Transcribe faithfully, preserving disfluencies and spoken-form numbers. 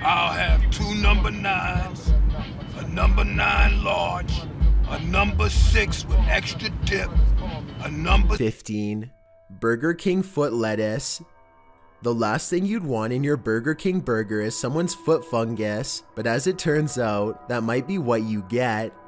I'll have two number nines, a number nine large, a number six with extra dip, a number fifteen. Burger King foot lettuce. The last thing you'd want in your Burger King burger is someone's foot fungus, but as it turns out, that might be what you get.